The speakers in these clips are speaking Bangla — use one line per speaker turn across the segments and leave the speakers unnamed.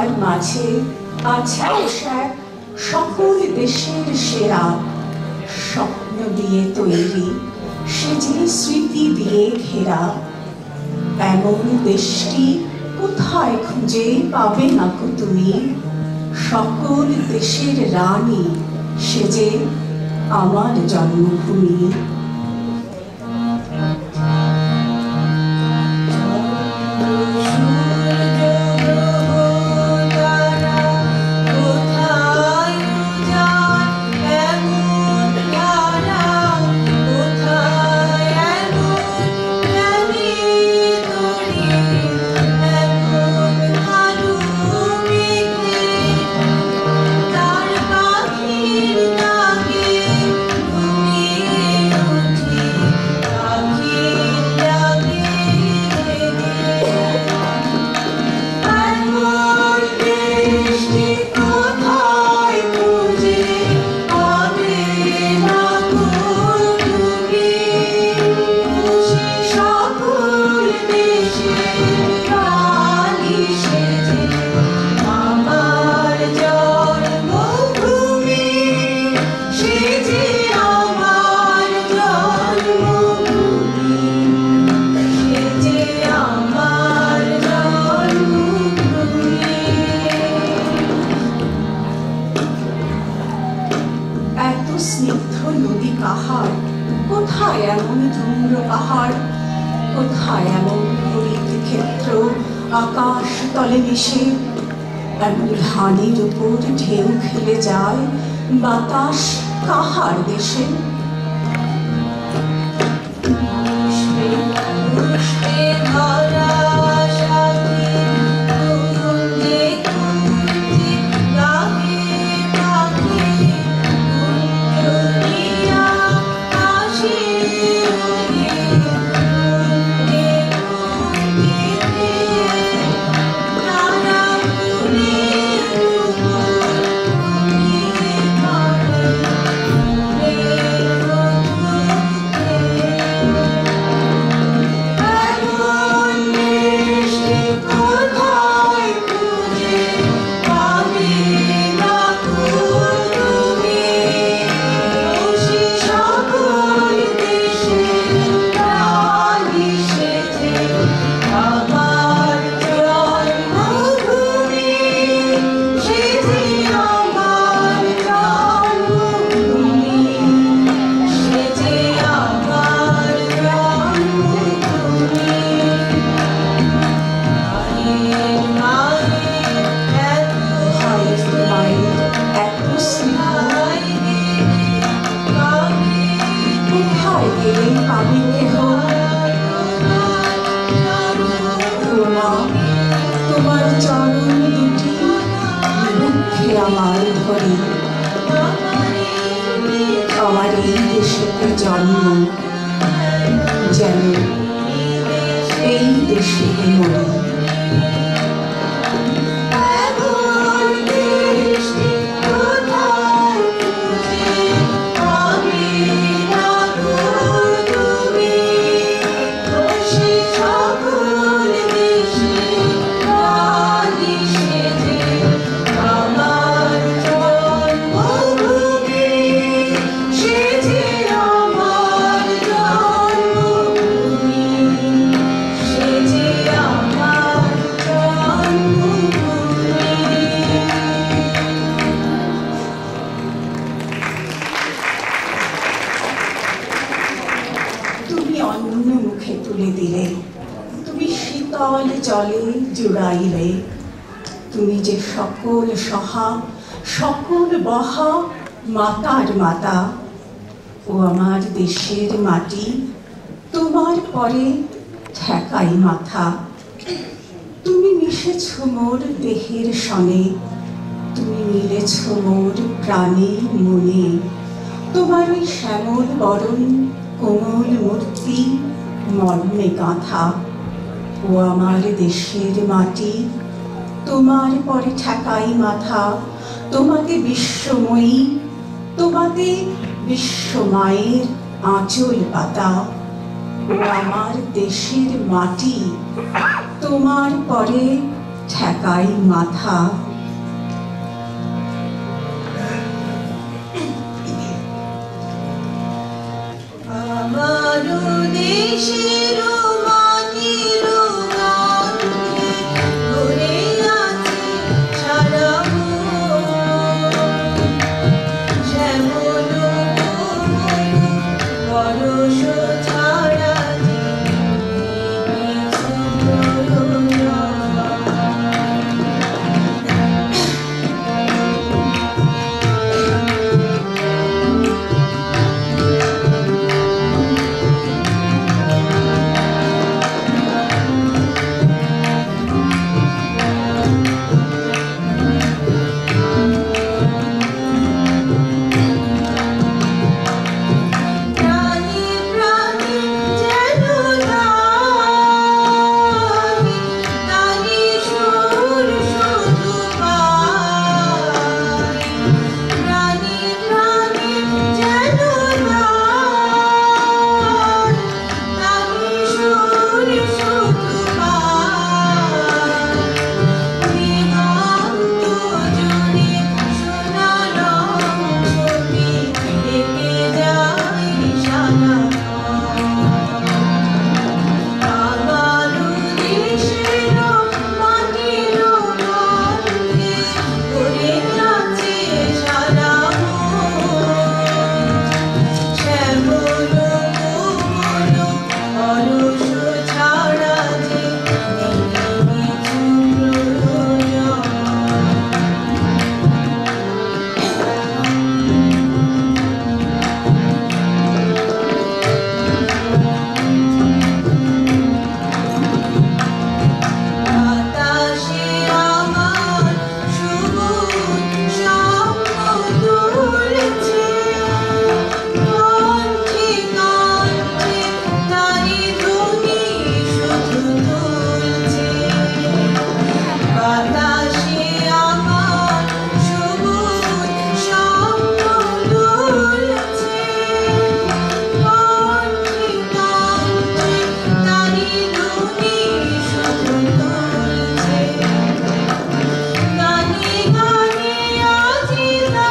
তার মাঝে আছে এক সকল দেশের সেরা স্বপ্ন দিয়ে তৈরি, সে যে স্মৃতি দিয়ে ঘেরা। এমন দেশটি কোথায় খুঁজে পাবে না কো তুমি? সকল দেশের রানী সে যে আমার জন্মভূমি। স্নিগ্ধ নদী কাহার, কোথায় এমন ধূম্র পাহাড়, কোথায় এমন হরিত ক্ষেত্র আকাশ তলে মিশে, এমন ধানের উপর ঢেউ খেলে যায় বাতাস কাহার দেশে। তোমার চরণ দুটি বুকে আমার ধরে, আমার এই দেশেতে জন্ম, যেন এই দেশেতে মরে। অন্য মুখে তুলে দিলে, তুমি শীতল জলে জুড়াইলে, তুমি যে সকল সহা সকল বহা মাতার মাতা। ও আমার দেশের মাটি তোমার পরে ঠেকাই মাথা। তুমি মিশেছ মোর দেহের সনে, তুমি মিলেছ মোর প্রাণে মনে। তোমার ওই শ্যামল বরণ কোমল মূর্তি মর্মে গাঁথা। ও আমার দেশের মাটি তোমার পরে ঠেকাই মাথা। তোমাতে বিশ্বময়ী, তোমাতে বিশ্বমায়ের আঁচল পাতা। ও আমার দেশের মাটি তোমার পরে ঠেকাই মাথা।
আমার দেশের মাটির গন্ধে ভরে আছে সারা মন। শ্যামল কোমল পরশ ছাড়া যে কিছু প্রয়োজন। প্রাণে প্রাণে যেন জানি তারি সুর শুধু পাই। প্রাণে প্রাণে যেন জানি তারি সুর শুধু পাই। দিগন্ত জুড়ে সোনার ছবি এঁকে যায় সারাক্ষণ। আমার দেশের মাটির গন্ধে ভরে আছে সারা মন। শ্যামল কোমল পরশ ছাড়া যে নেই কিছু প্রয়োজন। বাতাসে আমার সবুজ স্বপ্ন দুলছে। কণ্ঠে কণ্ঠে তারি ধ্বনি শুধু তুলছে। বাতাসে আমার সবুজ স্বপ্ন দুলছে। কণ্ঠে কণ্ঠে তারি ধ্বনি শুধু তুলছে। গানে গানে আজি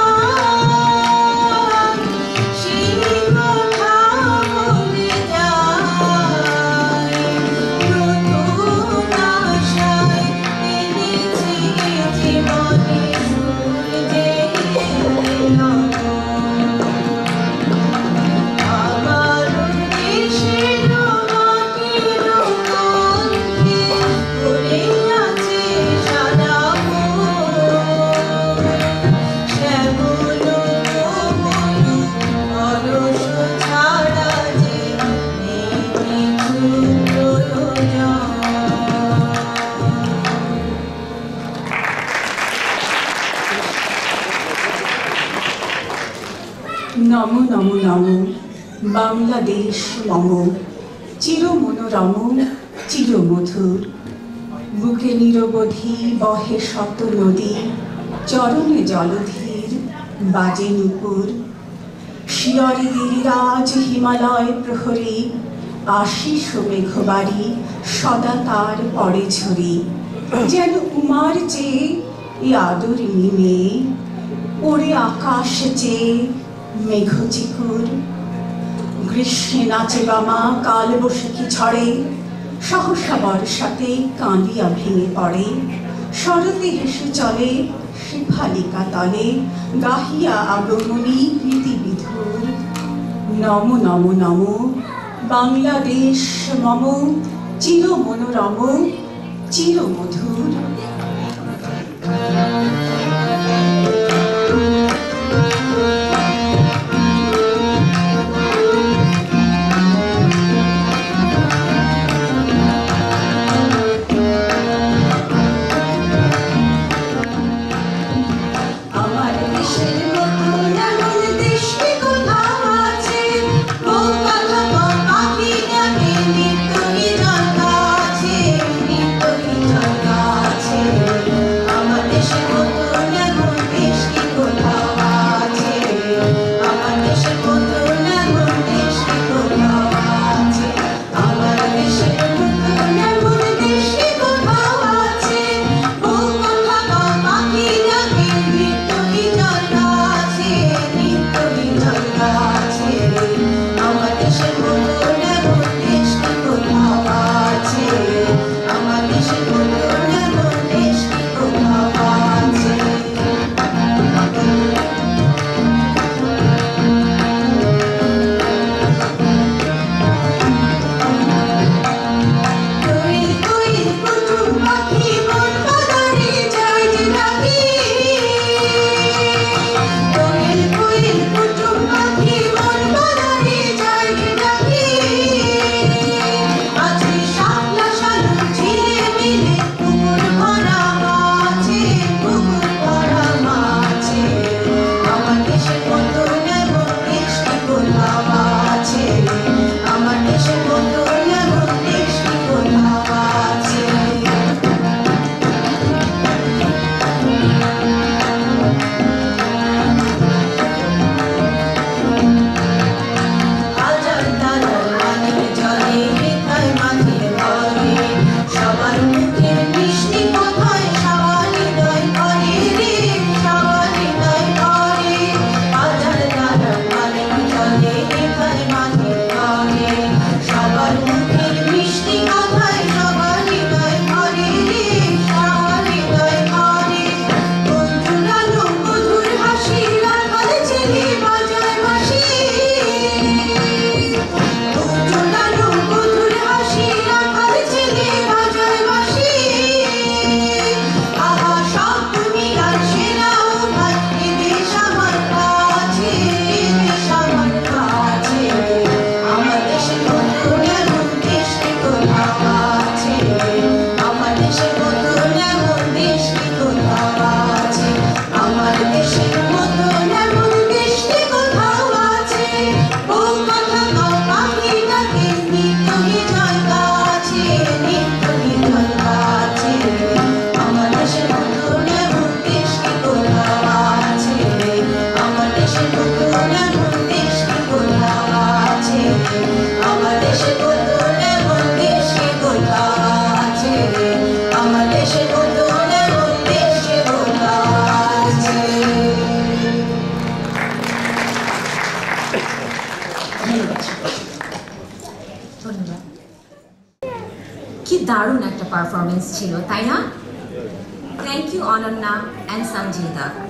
গান সেই কথা বলে যায়। নতুন আশায় এনেছি জীবনে সূর্যের লগন। আমার দেশের মাটির গন্ধে ভরে আছে সারা মন। শ্যামল কোমল পরশ ছাড়া যে নেই কিছু প্রয়োজন।
নমো নমো নমো বাংলাদেশ মম, চির মনোরম চির মধুর। বুকে নিরবধি বহে শত নদী, চরণে জলধীর বাজে নূপুর। শিয়রে গিরিরাজ হিমালয় প্রহরী, আশিস মেঘবাড়ি সদা তার পরে ঝরি। যেন উমার চেয়ে এ আদরিণী মেয়ে, ওরে আকাশ চেয়ে মেঘ চিকুর। গ্রীষ্মে নাচে বামা কাল বৈশাখী ঝড়ে, সহসা বর্ষাতে কাঁদিয়া ভেঙে পড়ে। শরতে হেসে চলে শেফালিকা তলে, গাহিয়া আগমনী প্রীতি বিধুর। নমো নমো নমো বাংলাদেশ মম, চির মনোরম চির মধুর।
আমার দেশের মতন এমন দেশ কি কোথাও আছে? বুক বাঁধা পাখি ডাকে নিত্যই জল গাছে, নিত্যই জল গাছে। আমার দেশের মতন
ধন্যবাদ।
ধন্যবাদ। কি দারুণ একটা পারফরমেন্স ছিল, তাই না? Thank you Ananya and Sanjida.